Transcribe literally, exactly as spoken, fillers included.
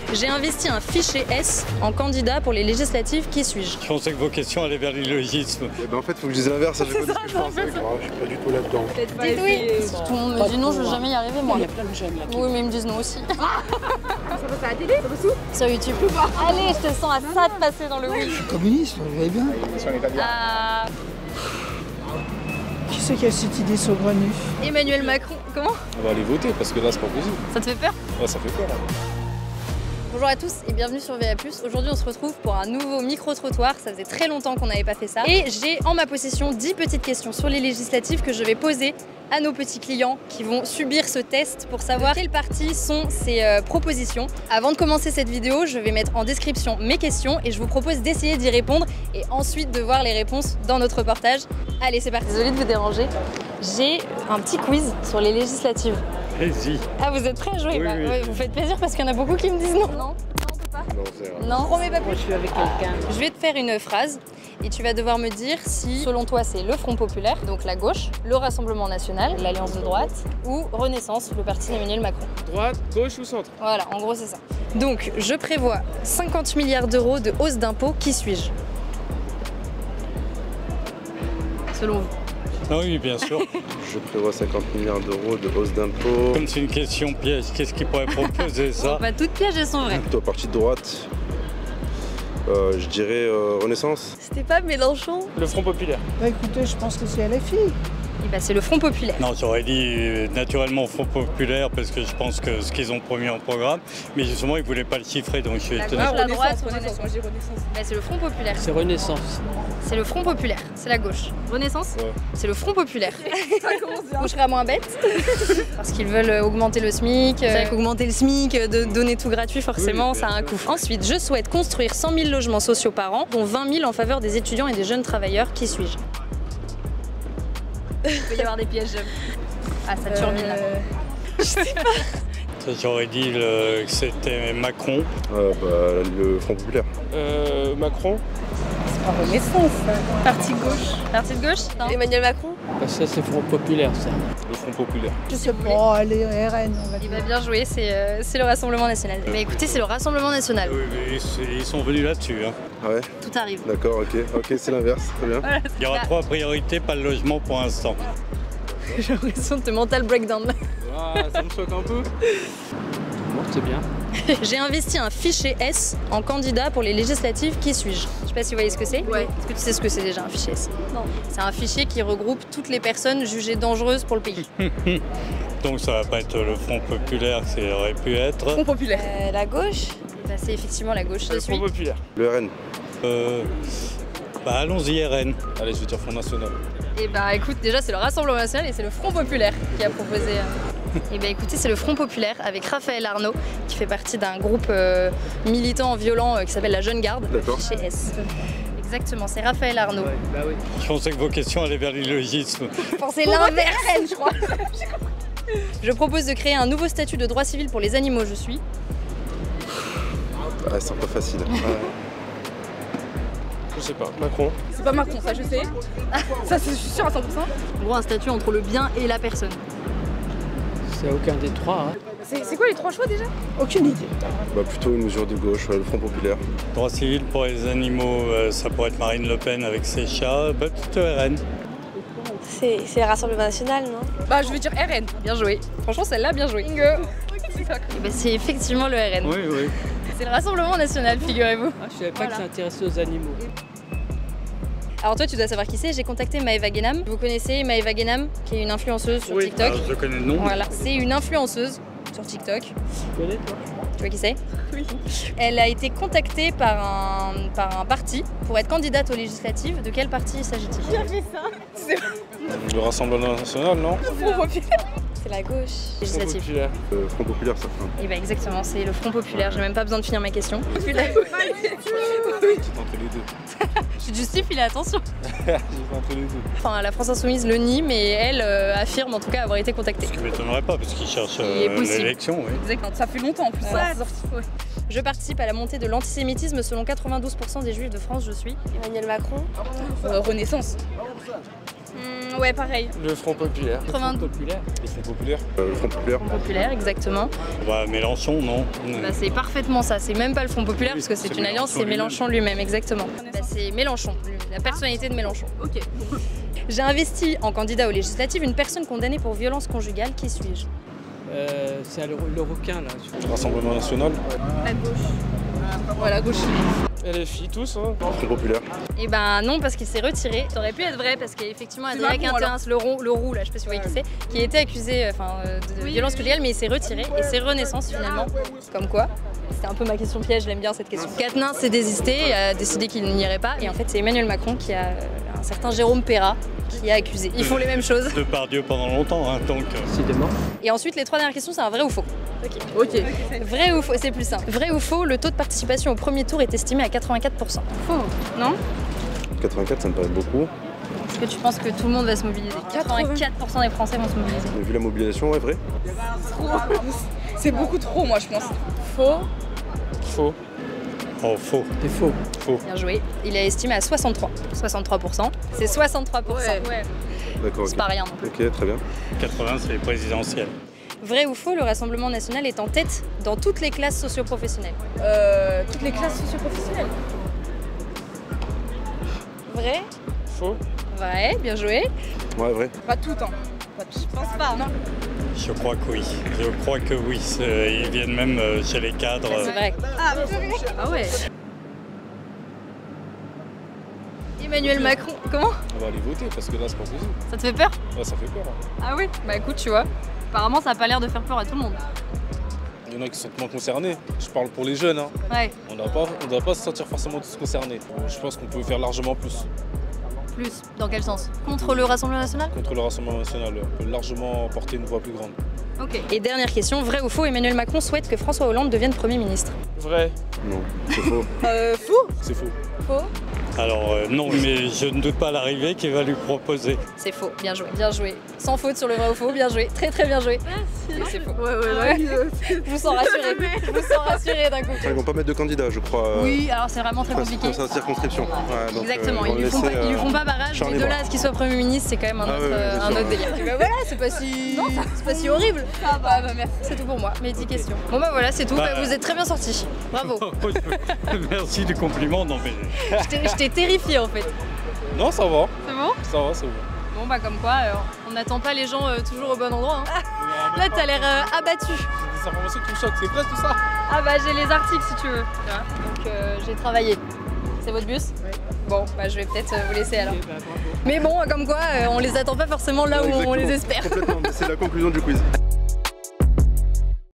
J'ai investi un fichier S en candidat pour les législatives. Qui suis-je? Je pensais que vos questions allaient vers l'illogisme. Eh ben en fait, faut que je dise l'inverse. Je connais ce que je pensais. Je suis pas du tout là-dedans. Dites oui. Tout le monde me dit non, je vais jamais y arriver moi. Il y a plein de jeunes là. Oui, mais ils me disent non aussi. Ça passe à la télé? Ça passe où? Sur YouTube. Allez, je te sens à ça de passer dans le oui. Je suis communiste, vous voyez bien. Ah, Qui c'est qui a cette idée saugrenue? Emmanuel Macron. Comment? On va aller voter parce que là, c'est pas possible. Ça te fait peur? Là, ça fait peur. Hein. Bonjour à tous et bienvenue sur V A plus. Aujourd'hui on se retrouve pour un nouveau micro-trottoir. Ça faisait très longtemps qu'on n'avait pas fait ça. Et j'ai en ma possession dix petites questions sur les législatives que je vais poser à nos petits clients qui vont subir ce test pour savoir de quelle partie sont ces euh, propositions. Avant de commencer cette vidéo, je vais mettre en description mes questions et je vous propose d'essayer d'y répondre et ensuite de voir les réponses dans notre reportage. Allez, c'est parti. Désolée de vous déranger. J'ai un petit quiz sur les législatives. Allez-y. Ah, vous êtes prêts à jouer? Oui, bah, oui. ouais, vous faites plaisir parce qu'il y en a beaucoup qui me disent non. Non, non, on peut pas. Non, c'est vrai. Non, promets pas plus. Moi, je suis avec quelqu'un. Je vais te faire une phrase et tu vas devoir me dire si, selon toi, c'est le Front Populaire, donc la gauche, le Rassemblement National, l'Alliance de droite, ou Renaissance, le parti d'Emmanuel Macron. Droite, gauche ou centre? Voilà, en gros, c'est ça. Donc, je prévois cinquante milliards d'euros de hausse d'impôts. Qui suis-je? Selon vous. Ah oui, bien sûr. Je prévois cinquante milliards d'euros de hausse d'impôts. Comme c'est une question piège, qu'est-ce qui pourrait proposer ça? Pas toutes pièges, elles sont vraies. Plutôt parti de droite. Euh, je dirais euh, Renaissance. C'était pas Mélenchon? Le Front Populaire. Bah écoutez, je pense que c'est L F I. Et bah, c'est le Front Populaire. Non, j'aurais dit euh, naturellement Front Populaire parce que je pense que ce qu'ils ont promis en programme, mais justement ils voulaient pas le chiffrer, donc je suis La étonné. gauche, la droite, Renaissance, Renaissance. moi j'ai Renaissance. Bah, c'est le Front Populaire. C'est Renaissance. C'est le Front Populaire, c'est la gauche. Renaissance, Ouais. c'est le Front Populaire. Ça commence bien. On sera moins bête. Parce qu'ils veulent augmenter le SMIC. C'est vrai qu'augmenter le SMIC, de donner tout gratuit, forcément, Oui, ça a un coût. Ensuite, je souhaite construire cent mille logements sociaux par an, dont vingt mille en faveur des étudiants et des jeunes travailleurs. Qui suis-je? Il peut y avoir des pièges. Ah, ça turbine là. Ça, j'aurais dit le- que c'était Macron. Euh, bah, le Front Populaire. Euh, Macron. Renaissance. Parti gauche. Parti de gauche? Non. Emmanuel Macron. Bah, ça, c'est Front Populaire, ça. Le Front Populaire. Je sais pas, allez, R N, on va Il dire. va bien jouer, c'est euh, c'est le Rassemblement National. Mais écoutez, c'est le Rassemblement National. Oui, mais ils, ils sont venus là-dessus. Hein. Ah ouais. Tout arrive. D'accord, ok. Ok, c'est l'inverse. Très bien. Il y aura Bah. trois priorités, pas le logement pour l'instant. J'ai l'impression de te mental breakdown là. Ah, ça me choque un peu. Bon, c'est bien. J'ai investi un fichier S en candidat pour les législatives. Qui suis-je? Je sais pas si vous voyez ce que c'est. Ouais. Est-ce que tu sais ce que c'est déjà un fichier S? Non. C'est un fichier qui regroupe toutes les personnes jugées dangereuses pour le pays. Donc ça va pas être le Front Populaire, ça aurait pu être. Front Populaire. Euh, la gauche? Bah, c'est effectivement la gauche. Je Le suis. Front Populaire. Le R N. Euh, bah allons-y R N. Allez, je vais dire Front National. Et bah écoute, déjà c'est le Rassemblement National et c'est le Front Populaire qui a proposé. euh. Et bah écoutez, c'est le Front Populaire avec Raphaël Arnaud qui fait partie d'un groupe euh, militant violent euh, qui s'appelle la Jeune Garde, le D'accord. fichier S. Exactement, c'est Raphaël Arnaud. Bah oui. Je pensais que vos questions allaient vers l'illogisme. C'est l'inverse, je crois. Je propose de créer un nouveau statut de droit civil pour les animaux, je suis. Ah, c'est un peu facile. Ouais. Je sais pas. Macron. C'est pas Macron, ça je sais. Ça c'est- je suis sûre à cent pour cent. En gros, un statut entre le bien et la personne. C'est aucun des trois. Hein. C'est c'est quoi les trois choix déjà? Aucune idée. Bah, plutôt une mesure de gauche, ouais, le Front Populaire. Droit civil pour les animaux, euh, ça pourrait être Marine Le Pen avec ses chats, bah plutôt R N. C'est c'est le Rassemblement National, non? Bah je vais dire R N. Bien joué. Franchement, celle-là, bien joué. Bingo. Et ben, c'est effectivement le R N. Oui, oui. C'est le Rassemblement National, figurez-vous. Ah, je savais pas Voilà. que ça intéressait aux animaux. Alors toi, tu dois savoir qui c'est. J'ai contacté Maëva Guénam. Vous connaissez Maëva Guénam, qui est une influenceuse sur Oui, TikTok. alors, je connais le nom. Voilà, c'est une influenceuse sur TikTok. Tu connais, toi? Tu vois qui c'est? Oui. Elle a été contactée par un, par un parti pour être candidate aux législatives. De quel parti s'agit-il? Qui a fait ça? C'est Le Rassemblement National, non? Front Populaire. C'est la gauche. Front Législative. Populaire. Euh, Front Populaire, ça fait un Et ben exactement, c'est le Front Populaire. J'ai même pas besoin de finir ma question. petit entre les deux. Je suis juste filer attention. J'ai fait entre les deux. Enfin, la France Insoumise le nie, mais elle euh, affirme en tout cas avoir été contactée. Ce qui m'étonnerait pas parce qu'ils cherchent Il est euh, possible. l'élection, oui. Exactement. Ça fait longtemps en plus. ça, c'est sorti. Ouais. Je participe à la montée de l'antisémitisme selon quatre-vingt-douze pour cent des juifs de France, je suis. Emmanuel Macron. Euh, Renaissance. Mmh, ouais, pareil. Le Front Populaire. quatre-vingt-douze. Populaire. Le Front Populaire. Euh, le Front Populaire. Front Populaire, exactement. Bah, Mélenchon, non. Bah, c'est parfaitement ça, c'est même pas le Front Populaire Oui, parce que c'est c'est une alliance, Mélenchon c'est Mélenchon lui-même, exactement. Bah, c'est Mélenchon, la personnalité de Mélenchon. Ok. J'ai investi en candidat aux législatives une personne condamnée pour violence conjugale, qui suis-je? Euh, c'est le, le requin là. Le Rassemblement National. La gauche. Voilà, gauche. L F I, tous, hein. Front Populaire. Et ben non, parce qu'il s'est retiré. Ça aurait pu être vrai parce qu'effectivement, C'est Adrien Macron, Quintin, le, roux, le roux, là, je sais pas si vous voyez qui c'est, qui a été accusé euh, enfin, euh, de Oui, violence oui, conjugale, mais il s'est retiré et c'est Renaissance finalement. Comme quoi, c'était un peu ma question piège, j'aime bien cette question. Quatennens s'est désisté, a décidé qu'il n'irait pas, et en fait, c'est Emmanuel Macron qui a euh, un certain Jérôme Perra qui a accusé. Ils font les mêmes choses. Depardieu pendant longtemps, hein, donc. euh, Décidément. Et ensuite, les trois dernières questions, c'est un vrai ou faux. Ok. Vrai ou faux, c'est plus simple. Vrai ou faux, le taux de participation au premier tour est estimé à quatre-vingt-quatre pour cent. Faux, non? quatre-vingt-quatre, ça me paraît beaucoup. Est-ce que tu penses que tout le monde va se mobiliser? quatre-vingt-quatre pour cent des Français vont se mobiliser. Mais vu la mobilisation, ouais, vrai. Trop. C'est beaucoup trop, moi, je pense. Faux. Faux. Oh, faux. C'est faux. Faux. Bien joué. Il est estimé à soixante-trois. soixante-trois pour cent. C'est soixante-trois pour cent. Ouais. D'accord, C'est ok. pas rien non plus. Ok, très bien. quatre-vingts, c'est les présidentielles. Vrai ou faux, le Rassemblement national est en tête dans toutes les classes socio-professionnelles. Euh, toutes les classes socio-professionnelles. Vrai? Faux. Vrai, bien joué. Ouais, vrai. Pas toutes, hein. Pas toutes. Je pense pas, non? Je crois que oui. Je crois que oui. C'est- Ils viennent même euh, chez les cadres. C'est vrai. Ah, purée. Ah ouais. Emmanuel Macron, comment? On va aller voter parce que là, c'est pas possible. Ça te fait peur? Là, ça fait peur. hein. Ah oui. Bah écoute, tu vois. Apparemment, ça a pas l'air de faire peur à tout le monde. Il y en a qui sont moins concernés. Je parle pour les jeunes. Hein. Ouais. On ne doit pas se sentir forcément tous concernés. Je pense qu'on peut faire largement plus. Plus. Dans quel sens? Contre le Rassemblement national? Contre le Rassemblement National, on peut largement porter une voix plus grande. Ok. Et dernière question, vrai ou faux, Emmanuel Macron souhaite que François Hollande devienne Premier ministre? Vrai. Non, c'est faux. Euh, faux. C'est faux. Faux. Alors euh, non, mais je ne doute pas l'arrivée qu'il va lui proposer. C'est faux, bien joué, bien joué. Sans faute sur le vrai ou faux, bien joué, très très bien joué. Merci. C'est faux. Ouais, ouais, ouais. Je vous sens rassuré, je vous sens rassuré d'un coup. Ils vont pas mettre de candidat, je crois. euh, Oui, alors c'est vraiment très compliqué. Dans sa circonscription. Ouais, donc, Exactement, euh, ils, vont lui le font pas, laisser, ils lui font euh, pas barrage, mais Charles de là Édouard. à ce qu'il soit Premier ministre, c'est quand même un Ah autre, ouais, ouais, euh, bien un sûr, autre ouais. délire. Bah voilà, c'est pas si. Non, c'est pas si horrible. Ah bah, bah merci. C'est tout pour moi, mes dix questions. Bon bah voilà, c'est tout, Bah, Bah, vous êtes très bien sortis. Bravo. Merci du compliment, non mais. Je t'ai- je t'ai terrifié en fait. Non, ça va. C'est bon? Ça va, c'est bon. Bon bah comme quoi, euh, on n'attend pas les gens euh, toujours au bon endroit. Hein. Là t'as l'air euh, abattu. C'est des informations qui me choquent. C'est presque tout ça. Ah bah j'ai les articles si tu veux. Tu vois. Donc euh, j'ai travaillé. C'est votre bus? Oui. Bon bah je vais peut-être euh, vous laisser alors. Ok, bah, bravo. Mais bon, comme quoi, euh, on les attend pas forcément là où on Exactement. les espère. Complètement, c'est la conclusion du quiz.